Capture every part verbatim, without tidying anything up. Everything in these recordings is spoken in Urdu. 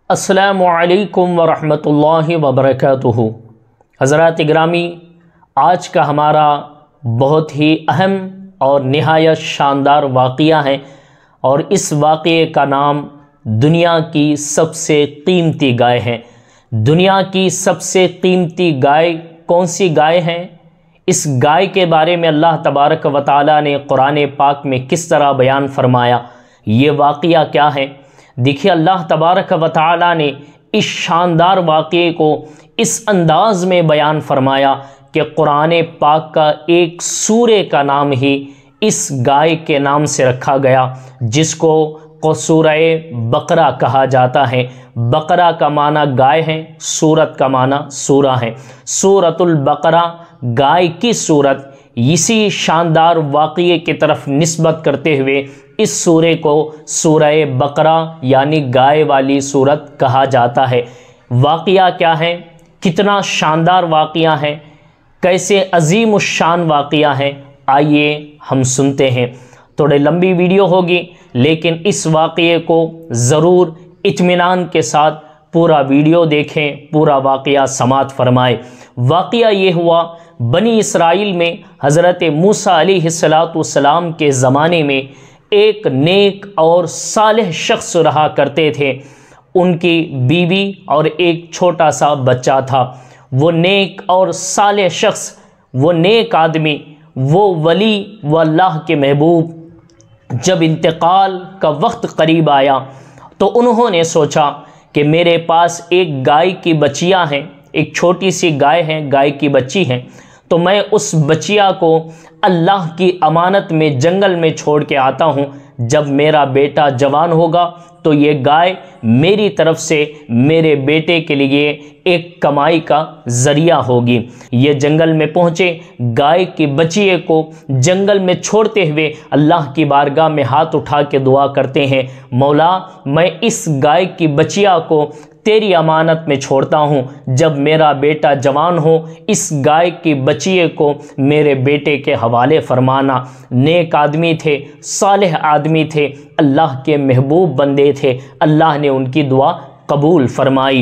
السلام علیکم ورحمۃ اللہ وبرکاتہ۔ حضرات گرامی، آج کا ہمارا بہت ہی اہم اور نہایت شاندار واقعہ ہے، اور اس واقعے کا نام دنیا کی سب سے قیمتی گائے ہے۔ دنیا کی سب سے قیمتی گائے کون سی گائے ہے؟ اس گائے کے بارے میں اللہ تبارک و تعالی نے قرآن پاک میں کس طرح بیان فرمایا، یہ واقعہ کیا ہے؟ دیکھیے، اللہ تبارک و تعالی نے اس شاندار واقعے کو اس انداز میں بیان فرمایا کہ قرآن پاک کا ایک سورے کا نام ہی اس گائے کے نام سے رکھا گیا، جس کو سورہ بقرہ کہا جاتا ہے۔ بقرہ کا معنی گائے ہے، سورت کا معنی سورہ ہے۔ سورۃ البقرہ، گائے کی سورت، اسی شاندار واقعے کی طرف نسبت کرتے ہوئے اس سورے کو سورہ بقرہ یعنی گائے والی سورت کہا جاتا ہے۔ واقعہ کیا ہے؟ کتنا شاندار واقعہ ہے، کیسے عظیم الشان واقعہ ہے، آئیے ہم سنتے ہیں۔ تھوڑی لمبی ویڈیو ہوگی، لیکن اس واقعے کو ضرور اطمینان کے ساتھ پورا ویڈیو دیکھیں، پورا واقعہ سماعت فرمائے۔ واقعہ یہ ہوا، بنی اسرائیل میں حضرت موسیٰ علیہ الصلاۃ والسلام کے زمانے میں ایک نیک اور صالح شخص رہا کرتے تھے۔ ان کی بیوی اور ایک چھوٹا سا بچہ تھا۔ وہ نیک اور صالح شخص، وہ نیک آدمی، وہ ولی و اللہ کے محبوب جب انتقال کا وقت قریب آیا تو انہوں نے سوچا کہ میرے پاس ایک گائے کی بچیاں ہیں، ایک چھوٹی سی گائے ہے، گائے کی بچی ہے، تو میں اس بچیا کو اللہ کی امانت میں جنگل میں چھوڑ کے آتا ہوں۔ جب میرا بیٹا جوان ہوگا تو یہ گائے میری طرف سے میرے بیٹے کے لیے ایک کمائی کا ذریعہ ہوگی۔ یہ جنگل میں پہنچے، گائے کی بچیے کو جنگل میں چھوڑتے ہوئے اللہ کی بارگاہ میں ہاتھ اٹھا کے دعا کرتے ہیں، مولا میں اس گائے کی بچیا کو تیری امانت میں چھوڑتا ہوں، جب میرا بیٹا جوان ہو اس گائے کی بچیے کو میرے بیٹے کے حوالے فرمانا۔ نیک آدمی تھے، صالح آدمی تھے، اللہ کے محبوب بندے تھے، اللہ نے ان کی دعا قبول فرمائی۔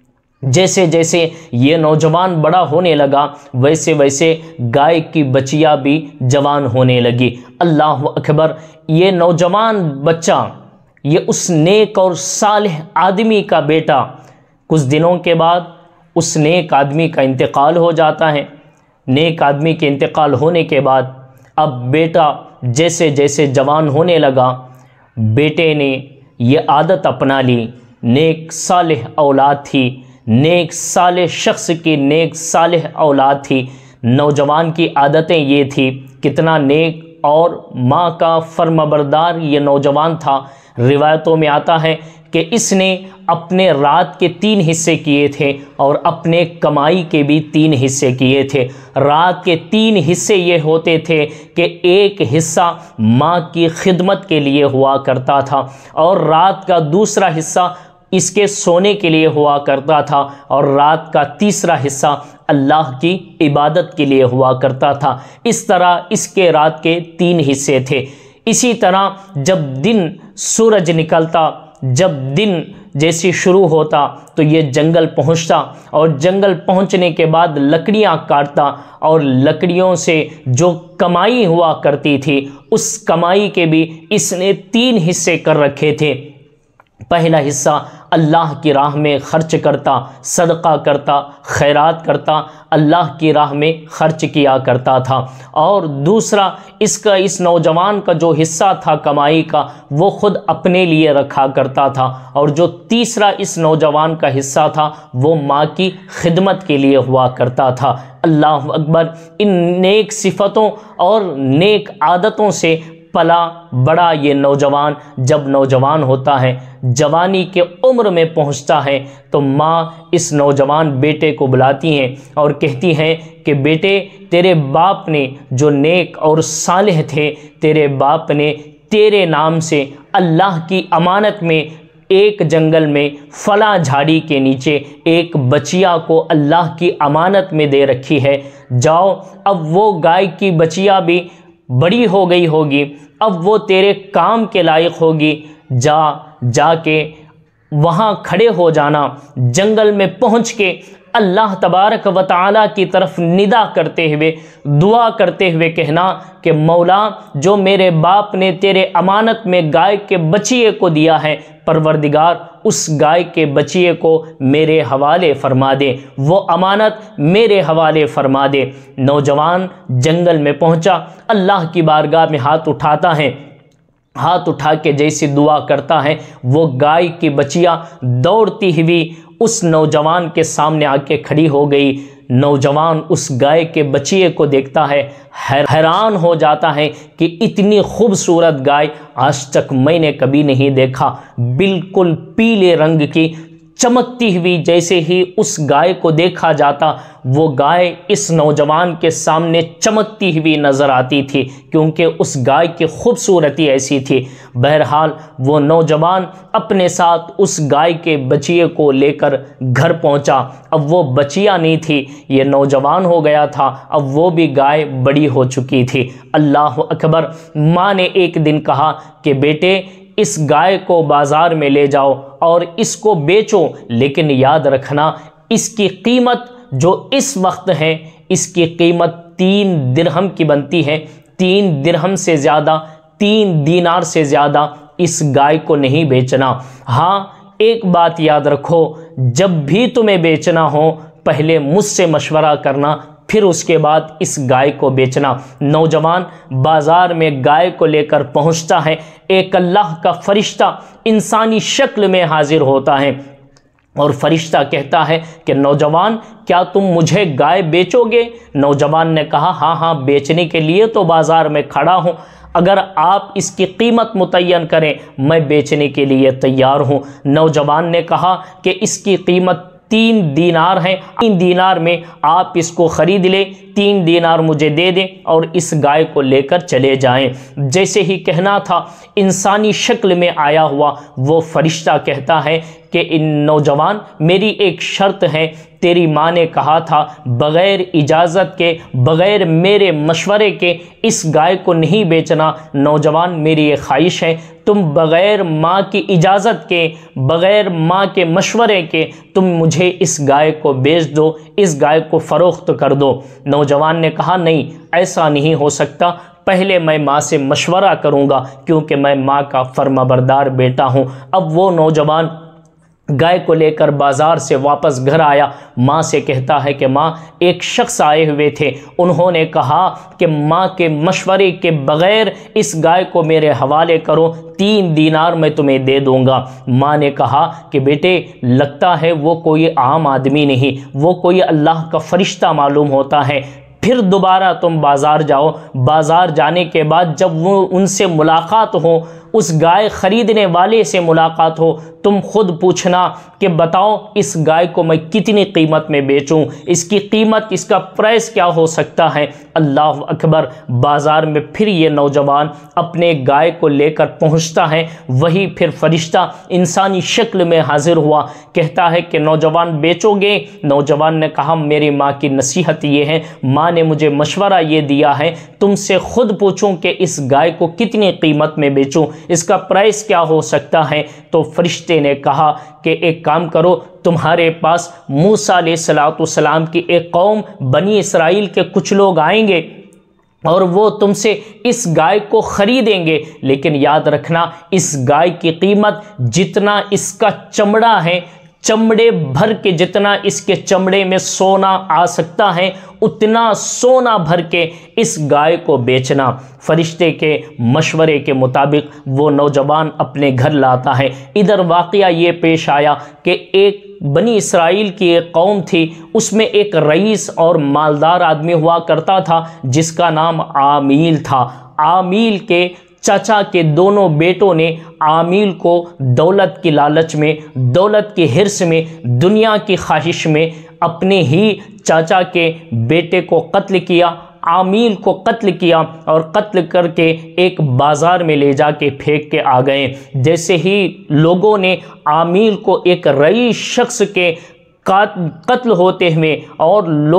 جیسے جیسے یہ نوجوان بڑا ہونے لگا، ویسے ویسے گائے کی بچیا بھی جوان ہونے لگی۔ اللہ اکبر! یہ نوجوان بچہ، یہ اس نیک اور صالح آدمی کا بیٹا، کچھ دنوں کے بعد اس نیک آدمی کا انتقال ہو جاتا ہے۔ نیک آدمی کے انتقال ہونے کے بعد اب بیٹا جیسے جیسے جوان ہونے لگا، بیٹے نے یہ عادت اپنا لی، نیک صالح اولاد تھی، نیک صالح شخص کی نیک صالح اولاد تھی۔ نوجوان کی عادتیں یہ تھی، کتنا نیک اور ماں کا فرمانبردار یہ نوجوان تھا۔ روایتوں میں آتا ہے کہ اس نے اپنے رات کے تین حصے کیے تھے اور اپنے کمائی کے بھی تین حصے کیے تھے۔ رات کے تین حصے یہ ہوتے تھے کہ ایک حصہ ماں کی خدمت کے لیے ہوا کرتا تھا، اور رات کا دوسرا حصہ اس کے سونے کے لیے ہوا کرتا تھا، اور رات کا تیسرا حصہ اللہ کی عبادت کے لیے ہوا کرتا تھا۔ اس طرح اس کے رات کے تین حصے تھے۔ اسی طرح جب دن سورج نکلتا، جب دن جیسی شروع ہوتا تو یہ جنگل پہنچتا، اور جنگل پہنچنے کے بعد لکڑیاں کاٹتا، اور لکڑیوں سے جو کمائی ہوا کرتی تھی اس کمائی کے بھی اس نے تین حصے کر رکھے تھے۔ پہلا حصہ اللہ کی راہ میں خرچ کرتا، صدقہ کرتا، خیرات کرتا، اللہ کی راہ میں خرچ کیا کرتا تھا، اور دوسرا اس کا اس نوجوان کا جو حصہ تھا کمائی کا وہ خود اپنے لیے رکھا کرتا تھا، اور جو تیسرا اس نوجوان کا حصہ تھا وہ ماں کی خدمت کے لیے ہوا کرتا تھا۔ اللہ اکبر! ان نیک صفتوں اور نیک عادتوں سے پلا بڑا یہ نوجوان جب نوجوان ہوتا ہے، جوانی کے عمر میں پہنچتا ہے، تو ماں اس نوجوان بیٹے کو بلاتی ہیں اور کہتی ہیں کہ بیٹے، تیرے باپ نے جو نیک اور صالح تھے، تیرے باپ نے تیرے نام سے اللہ کی امانت میں ایک جنگل میں فلاں جھاڑی کے نیچے ایک بچیا کو اللہ کی امانت میں دے رکھی ہے، جاؤ، اب وہ گائے کی بچیا بھی بڑی ہو گئی ہوگی، اب وہ تیرے کام کے لائق ہوگی، جا جا کے وہاں کھڑے ہو جانا، جنگل میں پہنچ کے اللہ تبارک و تعالیٰ کی طرف ندا کرتے ہوئے، دعا کرتے ہوئے کہنا کہ مولا جو میرے باپ نے تیرے امانت میں گائے کے بچیے کو دیا ہے، پروردگار اس گائے کے بچیے کو میرے حوالے فرما دے، وہ امانت میرے حوالے فرما دے۔ نوجوان جنگل میں پہنچا، اللہ کی بارگاہ میں ہاتھ اٹھاتا ہے، ہاتھ اٹھا کے جیسی دعا کرتا ہے، وہ گائے کی بچیاں دوڑتی ہوئی اس نوجوان کے سامنے آ کے کھڑی ہو گئی۔ نوجوان اس گائے کے بچیے کو دیکھتا ہے، حیران ہو جاتا ہے کہ اتنی خوبصورت گائے آج تک میں نے کبھی نہیں دیکھا، بالکل پیلے رنگ کی چمکتی ہوئی۔ جیسے ہی اس گائے کو دیکھا جاتا، وہ گائے اس نوجوان کے سامنے چمکتی ہوئی نظر آتی تھی، کیونکہ اس گائے کی خوبصورتی ایسی تھی۔ بہرحال وہ نوجوان اپنے ساتھ اس گائے کے بچیے کو لے کر گھر پہنچا۔ اب وہ بچیاں نہیں تھی، یہ نوجوان ہو گیا تھا، اب وہ بھی گائے بڑی ہو چکی تھی۔ اللہ اکبر۔ ماں نے ایک دن کہا کہ بیٹے اس گائے کو بازار میں لے جاؤ اور اس کو بیچو، لیکن یاد رکھنا اس کی قیمت جو اس وقت ہے، اس کی قیمت تین درہم کی بنتی ہے، تین درہم سے زیادہ، تین دینار سے زیادہ اس گائے کو نہیں بیچنا۔ ہاں ایک بات یاد رکھو، جب بھی تمہیں بیچنا ہو پہلے مجھ سے مشورہ کرنا، پھر اس کے بعد اس گائے کو بیچنا۔ نوجوان بازار میں گائے کو لے کر پہنچتا ہے، ایک اللہ کا فرشتہ انسانی شکل میں حاضر ہوتا ہے اور فرشتہ کہتا ہے کہ نوجوان کیا تم مجھے گائے بیچو گے؟ نوجوان نے کہا ہاں ہاں بیچنے کے لیے تو بازار میں کھڑا ہوں، اگر آپ اس کی قیمت متعین کریں میں بیچنے کے لیے تیار ہوں۔ نوجوان نے کہا کہ اس کی قیمت تین دینار ہیں، تین دینار میں آپ اس کو خرید لیں، تین دینار مجھے دے دیں اور اس گائے کو لے کر چلے جائیں۔ جیسے ہی کہنا تھا، انسانی شکل میں آیا ہوا وہ فرشتہ کہتا ہے کہ ان نوجوان میری ایک شرط ہے، تیری ماں نے کہا تھا بغیر اجازت کے، بغیر میرے مشورے کے اس گائے کو نہیں بیچنا۔ نوجوان میری یہ خواہش ہے تم بغیر ماں کی اجازت کے، بغیر ماں کے مشورے کے تم مجھے اس گائے کو بیچ دو، اس گائے کو فروخت کر دو۔ نوجوان نے کہا نہیں ایسا نہیں ہو سکتا، پہلے میں ماں سے مشورہ کروں گا کیونکہ میں ماں کا فرما بردار بیٹا ہوں۔ اب وہ نوجوان گائے کو لے کر بازار سے واپس گھر آیا، ماں سے کہتا ہے کہ ماں ایک شخص آئے ہوئے تھے، انہوں نے کہا کہ ماں کے مشورے کے بغیر اس گائے کو میرے حوالے کرو، تین دینار میں تمہیں دے دوں گا۔ ماں نے کہا کہ بیٹے لگتا ہے وہ کوئی عام آدمی نہیں، وہ کوئی اللہ کا فرشتہ معلوم ہوتا ہے، پھر دوبارہ تم بازار جاؤ، بازار جانے کے بعد جب وہ ان سے ملاقات ہو، اس گائے خریدنے والے سے ملاقات ہو، تم خود پوچھنا کہ بتاؤ اس گائے کو میں کتنی قیمت میں بیچوں، اس کی قیمت، اس کا پرائس کیا ہو سکتا ہے۔ اللہ اکبر۔ بازار میں پھر یہ نوجوان اپنے گائے کو لے کر پہنچتا ہے، وہی پھر فرشتہ انسانی شکل میں حاضر ہوا، کہتا ہے کہ نوجوان بیچو گے؟ نوجوان نے کہا میری ماں کی نصیحت یہ ہے، ماں نے مجھے مشورہ یہ دیا ہے تم سے خود پوچھوں کہ اس گائے کو کتنی قیمت میں بیچوں، اس کا پرائس کیا ہو سکتا ہے۔ تو فرشتے نے کہا کہ ایک کام کرو، تمہارے پاس موسیٰ علیہ الصلوۃ والسلام کی ایک قوم بنی اسرائیل کے کچھ لوگ آئیں گے اور وہ تم سے اس گائے کو خریدیں گے، لیکن یاد رکھنا اس گائے کی قیمت جتنا اس کا چمڑا ہے، چمڑے بھر کے جتنا اس کے چمڑے میں سونا آ سکتا ہے اتنا سونا بھر کے اس گائے کو بیچنا۔ فرشتے کے مشورے کے مطابق وہ نوجوان اپنے گھر لاتا ہے۔ ادھر واقعہ یہ پیش آیا کہ ایک بنی اسرائیل کی ایک قوم تھی، اس میں ایک رئیس اور مالدار آدمی ہوا کرتا تھا جس کا نام عامیل تھا۔ عامیل کے چچا کے دونوں بیٹوں نے عامیل کو دولت کی لالچ میں، دولت کی حرص میں، دنیا کی خواہش میں اپنے ہی چاچا کے بیٹے کو قتل کیا، عامیل کو قتل کیا اور قتل کر کے ایک بازار میں لے جا کے پھینک کے آ گئے۔ جیسے ہی لوگوں نے عامیل کو ایک رئیس شخص کے قتل ہوتے ہوئے اور لوگ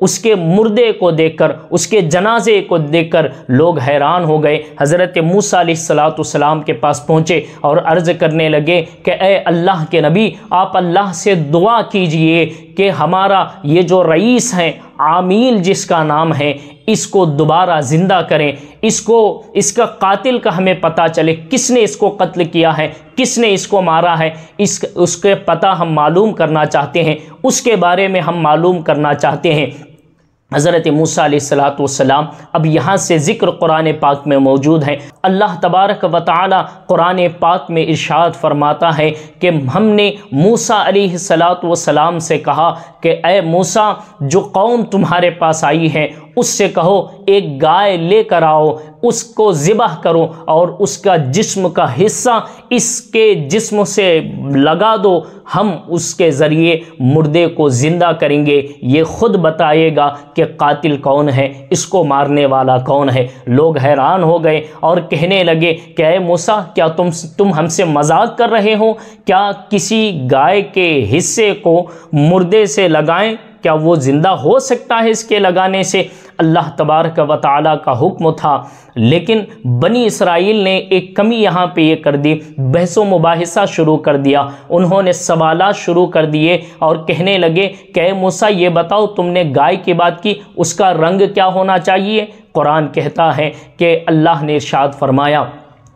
اس کے مردے کو دیکھ کر، اس کے جنازے کو دیکھ کر لوگ حیران ہو گئے۔ حضرت موسیٰ علیہ الصلاۃ والسلام کے پاس پہنچے اور عرض کرنے لگے کہ اے اللہ کے نبی، آپ اللہ سے دعا کیجئے کہ ہمارا یہ جو رئیس ہیں عامیل جس کا نام ہے، اس کو دوبارہ زندہ کریں، اس کو اس کا قاتل کا ہمیں پتہ چلے، کس نے اس کو قتل کیا ہے، کس نے اس کو مارا ہے، اس اس کے پتہ ہم معلوم کرنا چاہتے ہیں، اس کے بارے میں ہم معلوم کرنا چاہتے ہیں۔ حضرت موسیٰ علیہ الصلاۃ والسلام اب یہاں سے ذکر قرآن پاک میں موجود ہے۔ اللہ تبارک و تعالی قرآن پاک میں ارشاد فرماتا ہے کہ ہم نے موسیٰ علیہ الصلاۃ والسلام سے کہا کہ اے موسیٰ، جو قوم تمہارے پاس آئی ہے اس سے کہو ایک گائے لے کر آؤ، اس کو ذبح کرو اور اس کا جسم کا حصہ اس کے جسم سے لگا دو، ہم اس کے ذریعے مردے کو زندہ کریں گے، یہ خود بتائے گا کہ قاتل کون ہے، اس کو مارنے والا کون ہے۔ لوگ حیران ہو گئے اور کہنے لگے کہ اے موسیٰ، کیا تم تم ہم سے مذاق کر رہے ہو؟ کیا کسی گائے کے حصے کو مردے سے لگائیں؟ کیا وہ زندہ ہو سکتا ہے اس کے لگانے سے؟ اللہ تبارک و تعالیٰ کا حکم تھا، لیکن بنی اسرائیل نے ایک کمی یہاں پہ یہ کر دی، بحث و مباحثہ شروع کر دیا، انہوں نے سوالات شروع کر دیے اور کہنے لگے کہ اے موسیٰ یہ بتاؤ، تم نے گائے کی بات کی، اس کا رنگ کیا ہونا چاہیے؟ قرآن کہتا ہے کہ اللہ نے ارشاد فرمایا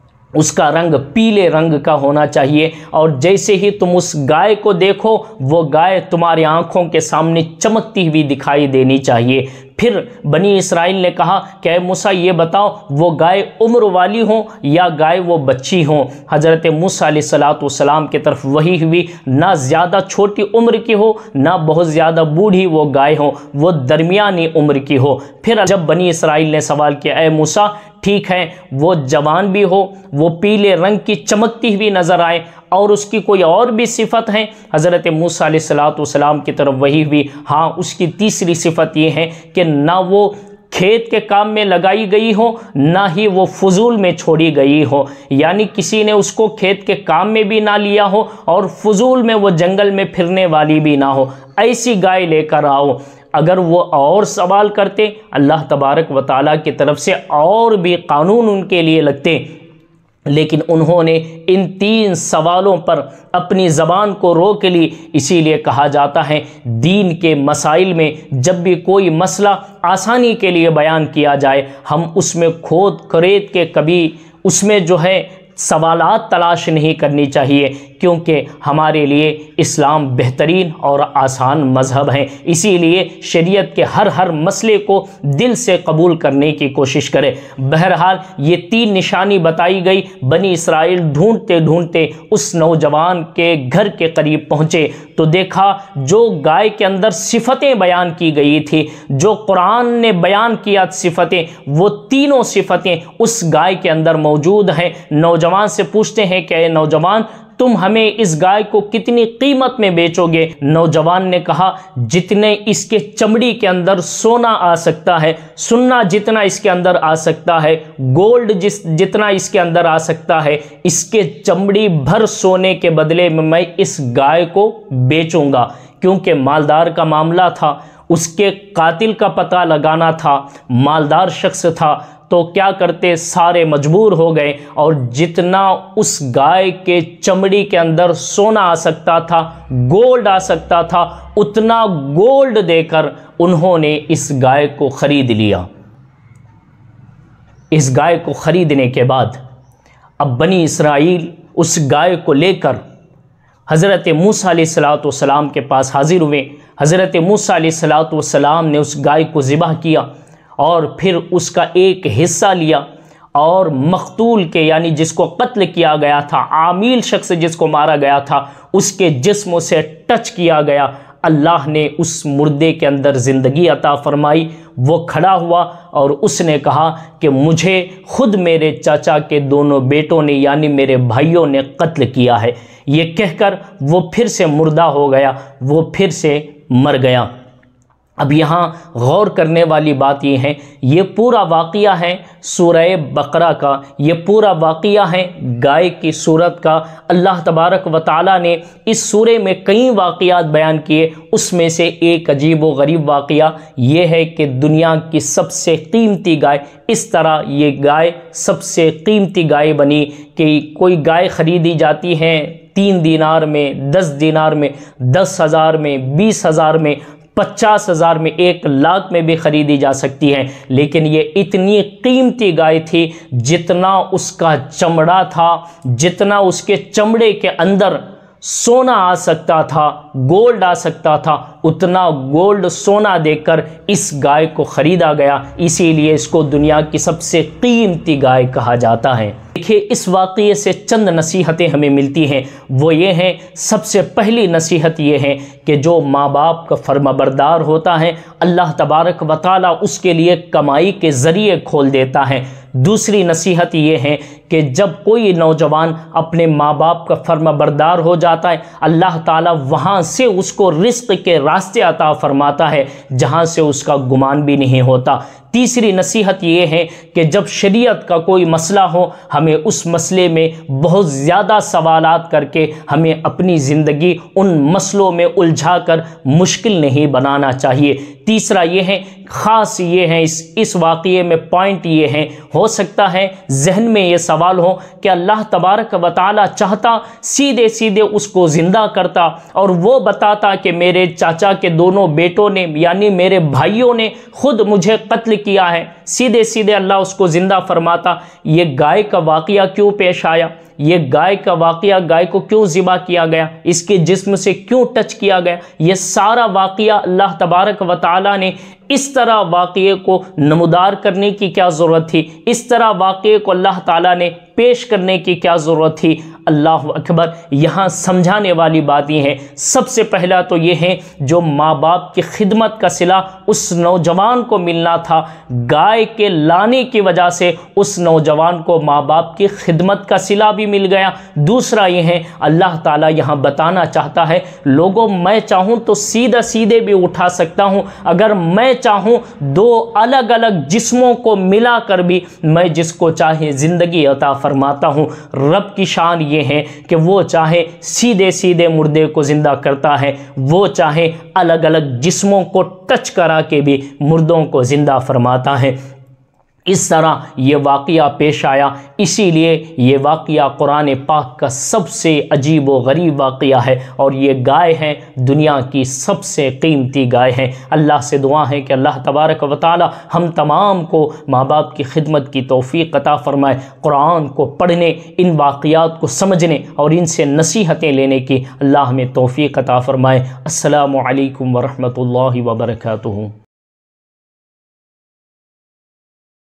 اس کا رنگ پیلے رنگ کا ہونا چاہیے، اور جیسے ہی تم اس گائے کو دیکھو وہ گائے تمہاری آنکھوں کے سامنے چمکتی ہوئی دکھائی دینی چاہیے۔ پھر بنی اسرائیل نے کہا کہ اے موسیٰ یہ بتاؤ، وہ گائے عمر والی ہوں یا گائے وہ بچی ہوں؟ حضرت موسیٰ علیہ الصلاۃ والسلام کی طرف وحی ہوئی، نہ زیادہ چھوٹی عمر کی ہو نہ بہت زیادہ بوڑھی وہ گائے ہو، وہ درمیانی عمر کی ہو۔ پھر جب بنی اسرائیل نے سوال کیا اے موسیٰ ٹھیک ہے وہ جوان بھی ہو، وہ پیلے رنگ کی چمکتی ہوئی نظر آئے، اور اس کی کوئی اور بھی صفت ہے؟ حضرت موسیٰ علیہ الصلاۃ والسلام کی طرف وحی ہوئی، ہاں اس کی تیسری صفت یہ ہے کہ نہ وہ کھیت کے کام میں لگائی گئی ہو نہ ہی وہ فضول میں چھوڑی گئی ہو، یعنی کسی نے اس کو کھیت کے کام میں بھی نہ لیا ہو اور فضول میں وہ جنگل میں پھرنے والی بھی نہ ہو، ایسی گائے لے کر آؤ۔ اگر وہ اور سوال کرتے اللہ تبارک و تعالیٰ کی طرف سے اور بھی قانون ان کے لیے لگتے، لیکن انہوں نے ان تین سوالوں پر اپنی زبان کو روک لی۔ اسی لیے کہا جاتا ہے دین کے مسائل میں جب بھی کوئی مسئلہ آسانی کے لیے بیان کیا جائے، ہم اس میں کھود کرید کے کبھی اس میں جو ہے سوالات تلاش نہیں کرنی چاہیے، کیونکہ ہمارے لیے اسلام بہترین اور آسان مذہب ہے، اسی لیے شریعت کے ہر ہر مسئلے کو دل سے قبول کرنے کی کوشش کرے۔ بہرحال یہ تین نشانی بتائی گئی، بنی اسرائیل ڈھونڈتے ڈھونڈتے اس نوجوان کے گھر کے قریب پہنچے تو دیکھا جو گائے کے اندر صفتیں بیان کی گئی تھی، جو قرآن نے بیان کیا صفتیں، وہ تینوں صفتیں اس گائے کے اندر موجود ہیں۔ نوجوان سے پوچھتے ہیں کہ اے نوجوان، تم ہمیں اس گائے کو کتنی قیمت میں بیچو گے؟ نوجوان نے کہا جتنے اس کے چمڑی کے اندر سونا آ سکتا ہے، سننا جتنا اس کے اندر آ سکتا ہے، گولڈ جس جتنا اس کے اندر آ سکتا ہے، اس کے چمڑی بھر سونے کے بدلے میں میں اس گائے کو بیچوں گا۔ کیونکہ مالدار کا معاملہ تھا، اس کے قاتل کا پتہ لگانا تھا، مالدار شخص تھا، تو کیا کرتے سارے مجبور ہو گئے اور جتنا اس گائے کے چمڑی کے اندر سونا آ سکتا تھا، گولڈ آ سکتا تھا، اتنا گولڈ دے کر انہوں نے اس گائے کو خرید لیا۔ اس گائے کو خریدنے کے بعد اب بنی اسرائیل اس گائے کو لے کر حضرت موسیٰ علیہ الصلاۃ والسلام کے پاس حاضر ہوئے۔ حضرت موسیٰ علیہ الصلاۃ والسلام نے اس گائے کو ذبح کیا اور پھر اس کا ایک حصہ لیا اور مقتول کے یعنی جس کو قتل کیا گیا تھا، عامل شخص جس کو مارا گیا تھا، اس کے جسم سے ٹچ کیا گیا۔ اللہ نے اس مردے کے اندر زندگی عطا فرمائی۔ وہ کھڑا ہوا اور اس نے کہا کہ مجھے خود میرے چاچا کے دونوں بیٹوں نے یعنی میرے بھائیوں نے قتل کیا ہے۔ یہ کہہ کر وہ پھر سے مردہ ہو گیا، وہ پھر سے مر گیا۔ اب یہاں غور کرنے والی بات یہ ہے، یہ پورا واقعہ ہے سورہ بقرہ کا، یہ پورا واقعہ ہے گائے کی صورت کا۔ اللہ تبارک و تعالیٰ نے اس سورے میں کئی واقعات بیان کیے، اس میں سے ایک عجیب و غریب واقعہ یہ ہے کہ دنیا کی سب سے قیمتی گائے، اس طرح یہ گائے سب سے قیمتی گائے بنی کہ کوئی گائے خریدی جاتی ہے تین دینار میں، دس دینار میں، دس ہزار میں، بیس ہزار میں، پچاس ہزار میں، ایک لاکھ میں بھی خریدی جا سکتی ہے، لیکن یہ اتنی قیمتی گائے تھی جتنا اس کا چمڑا تھا، جتنا اس کے چمڑے کے اندر سونا آ سکتا تھا، گولڈ آ سکتا تھا، اتنا گولڈ سونا دے کر اس گائے کو خریدا گیا، اسی لیے اس کو دنیا کی سب سے قیمتی گائے کہا جاتا ہے۔ دیکھیے اس واقعے سے چند نصیحتیں ہمیں ملتی ہیں، وہ یہ ہیں، سب سے پہلی نصیحت یہ ہے کہ جو ماں باپ کا فرما بردار ہوتا ہے اللہ تبارک و تعالیٰ اس کے لیے کمائی کے ذریعے کھول دیتا ہے۔ دوسری نصیحت یہ ہے کہ جب کوئی نوجوان اپنے ماں باپ کا فرما بردار ہو جاتا ہے اللہ تعالیٰ وہاں سے اس کو رزق کے راستے عطا فرماتا ہے جہاں سے اس کا گمان بھی نہیں ہوتا۔ تیسری نصیحت یہ ہے کہ جب شریعت کا کوئی مسئلہ ہو ہمیں اس مسئلے میں بہت زیادہ سوالات کر کے ہمیں اپنی زندگی ان مسئلوں میں الجھا کر مشکل نہیں بنانا چاہیے۔ تیسرا یہ ہے، خاص یہ ہے اس اس واقعے میں پوائنٹ یہ ہے، ہو سکتا ہے ذہن میں یہ سوال ہو کہ اللہ تبارک و تعالیٰ چاہتا سیدھے سیدھے اس کو زندہ کرتا اور وہ بتاتا کہ میرے چاچا کے دونوں بیٹوں نے یعنی میرے بھائیوں نے خود مجھے قتل کیا ہے، سیدھے سیدھے اللہ اس کو زندہ فرماتا۔ یہ گائے کا واقعہ کیوں پیش آیا؟ یہ گائے کا واقعہ، گائے کو کیوں ذبح کیا گیا، اس کے جسم سے کیوں ٹچ کیا گیا؟ یہ سارا واقعہ اللہ تبارک و تعالیٰ نے اس طرح واقعے کو نمودار کرنے کی کیا ضرورت تھی؟ اس طرح واقعے کو اللہ تعالیٰ نے پیش کرنے کی کیا ضرورت تھی؟ اللہ اکبر، یہاں سمجھانے والی بات یہ ہے، سب سے پہلا تو یہ ہے جو ماں باپ کی خدمت کا صلہ اس نوجوان کو ملنا تھا، گائے کے لانے کی وجہ سے اس نوجوان کو ماں باپ کی خدمت کا صلہ بھی مل گیا۔ دوسرا یہ ہے اللہ تعالیٰ یہاں بتانا چاہتا ہے لوگوں میں چاہوں تو سیدھا سیدھے بھی اٹھا سکتا ہوں، اگر میں چاہوں دو الگ الگ جسموں کو ملا کر بھی میں جس کو چاہے زندگی عطا فرماتا ہوں۔ رب کی شان یہ ہے کہ وہ چاہے سیدھے سیدھے مردے کو زندہ کرتا ہے، وہ چاہے الگ الگ جسموں کو ٹچ کرا کے بھی مردوں کو زندہ فرماتا ہے۔ اس طرح یہ واقعہ پیش آیا، اسی لیے یہ واقعہ قرآن پاک کا سب سے عجیب و غریب واقعہ ہے، اور یہ گائے ہے دنیا کی سب سے قیمتی گائے ہے۔ اللہ سے دعا ہے کہ اللہ تبارک و تعالی ہم تمام کو ماں باپ کی خدمت کی توفیق عطا فرمائے، قرآن کو پڑھنے، ان واقعات کو سمجھنے اور ان سے نصیحتیں لینے کی اللہ ہمیں توفیق عطا فرمائے۔ السلام علیکم ورحمۃ اللہ وبرکاتہ۔